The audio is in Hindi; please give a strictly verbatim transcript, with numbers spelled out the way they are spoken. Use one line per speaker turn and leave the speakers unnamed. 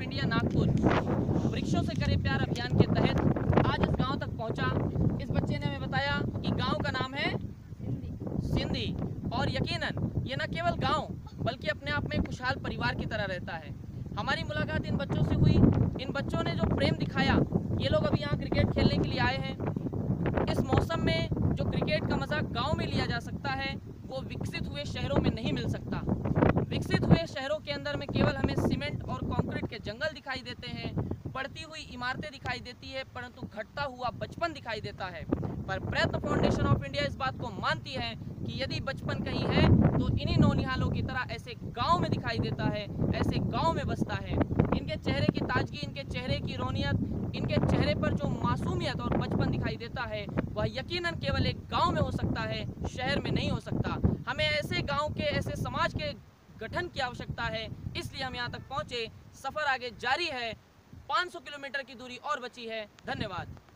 इंडिया नागपुर वृक्षों से करे प्यार अभियान के तहत आज इस गांव तक पहुंचा। इस बच्चे ने हमें बताया कि गांव का नाम है सिंधी और यकीनन ये न केवल गांव बल्कि अपने आप में एक खुशहाल परिवार की तरह रहता है। हमारी मुलाकात इन बच्चों से हुई। इन बच्चों ने जो प्रेम दिखाया, ये लोग अभी यहाँ क्रिकेट खेलने के लिए आए हैं। इस मौसम में जो क्रिकेट का मजा गांव में लिया जा सकता है वो विकसित हुए शहरों में नहीं मिल सकता। विकसित हुए शहरों के अंदर में केवल हमें सीमेंट और कंक्रीट के जंगल दिखाई देते हैं, बढ़ती हुई इमारतें दिखाई देती है, परंतु घटता हुआ बचपन दिखाई देता है। पर प्रयत्न फाउंडेशन ऑफ इंडिया इस बात को मानती है कि यदि बचपन कहीं है तो इन्हीं नौनिहालों की तरह ऐसे गांव में दिखाई देता है, ऐसे गांव में बसता है। इनके चेहरे की ताजगी, इनके चेहरे की रौनियत, इनके चेहरे पर जो मासूमियत और बचपन दिखाई देता है वह यकीनन केवल एक गांव में हो सकता है, शहर में नहीं हो सकता। हमें ऐसे गांव के, ऐसे समाज के गठन की आवश्यकता है, इसलिए हम यहाँ तक पहुँचे। सफ़र आगे जारी है, पाँच सौ किलोमीटर की दूरी और बची है। धन्यवाद।